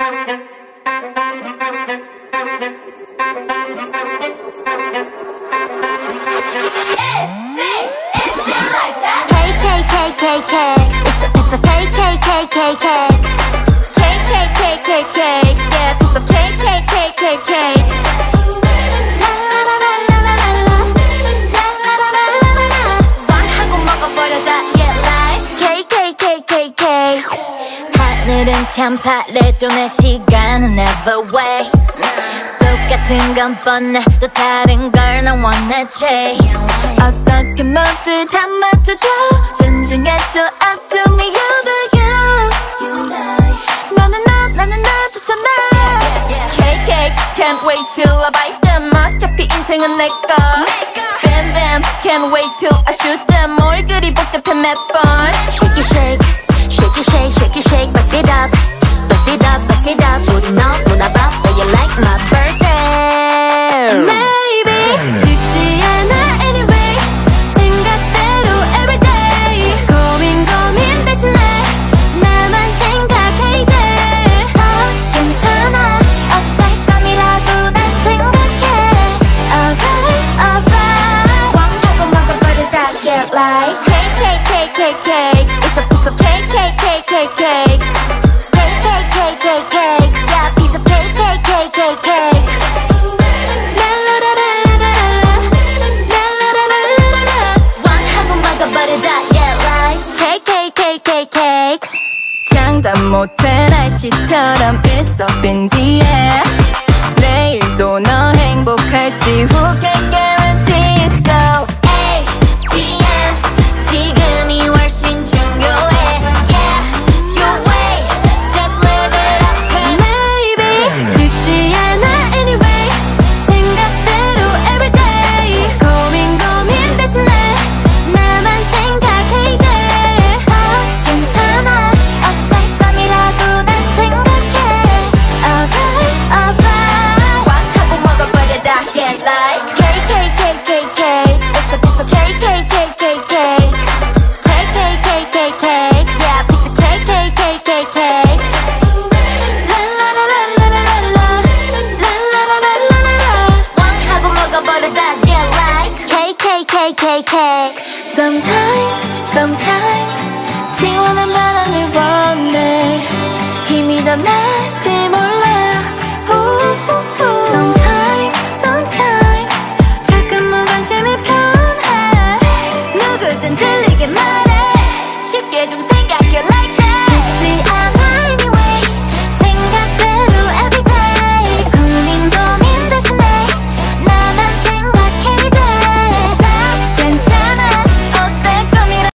Piece of cake, cake, cake, cake, cake. Cake, cake, cake, cake, cake. Yeah, piece of cake, cake, cake, cake, cake. La la la la la la la la. La la la la la la la. 빵하고 먹어버려다. Yeah, like cake, cake, cake, cake, cake. 하늘은 참 파래도 내 시간은 never waits. 똑같은 건 뻔해 또 다른 걸 난 원해 chase. 어떻게 모두 다 맞춰줘 존중해줘 I do me you do you. 너는 나는 나 좋잖아. Cake cake can't wait till I bite them. 어차피 인생은 내꺼. Bam bam can't wait till I shoot them. 뭘 그리 복잡해 몇 번. Shake it shake shake it shake shake it shake bust it up bust it up bust it up. 우리 너무나 바빠 you like my birthday. Maybe 쉽지 않아 anyway 생각대로 everyday 고민 대신에 나만 생각해 이제 다 괜찮아 어떨 밤이라도 난 생각해 alright alright 왕하고 먹어버리자 yeah like cake cake cake cake cake it's a piece of cake cake cake cake cake cake cake cake cake cake yeah piece of cake cake cake cake cake. 장담 못해 날씨처럼 있어 in the air. 내일도 너 행복할지 who can guarantee. So ATM 지금이 훨씬 중요해. Yeah you wait just live it up cause maybe 쉽지 않아 anyway 생각대로 everyday 고민 대신에 나만 생각해 이제 다 괜찮아 어떨 밤이라도 난 생각해 alright alright 왕하고 먹어버려다 yeah like cake cake cake cake cake it's a piece of cake cake cake cake cake cake cake cake cake cake yeah piece of cake cake cake cake cake. La la la la la la la la la la la la la la la 왕하고 먹어버려다 yeah like cake cake cake cake cake. Sometimes 시원한 바람을 원해 힘이 더 날